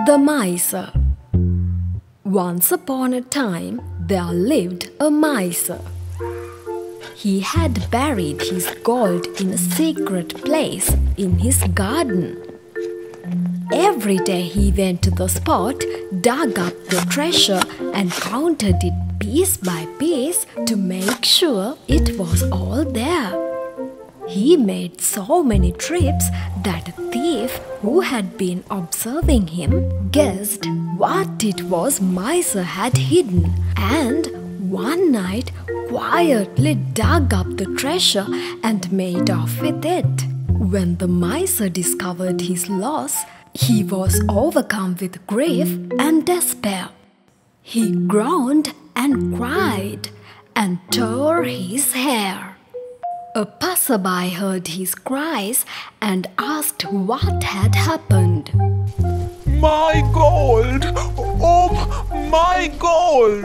The Miser. Once upon a time, there lived a miser. He had buried his gold in a secret place in his garden. Every day he went to the spot, dug up the treasure and counted it piece by piece to make sure it was all there. He made so many trips that a thief who had been observing him guessed what it was miser had hidden, and one night quietly dug up the treasure and made off with it. When the miser discovered his loss, he was overcome with grief and despair. He groaned and cried and tore his hair. A passerby heard his cries and asked what had happened. My gold! Oh, my gold!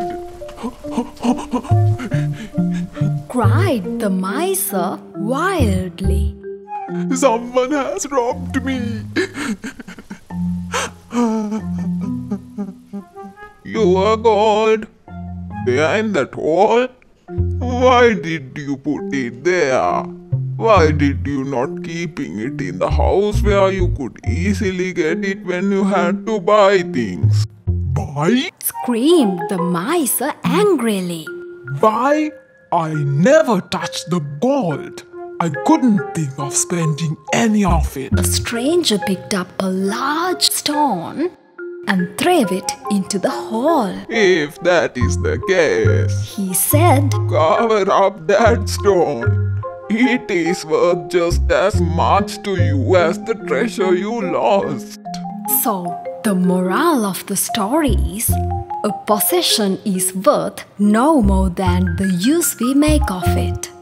Cried the miser wildly. Someone has robbed me! Your gold? Behind that wall? Why did you put it there? Why did you not keeping it in the house where you could easily get it when you had to buy things? Buy? Screamed the miser angrily. Buy? I never touched the gold. I couldn't think of spending any of it. The stranger picked up a large stone and threw it into the hole. If that is the case, He said, cover up that stone. It is worth just as much to you as the treasure you lost. So, the moral of the story is, a possession is worth no more than the use we make of it.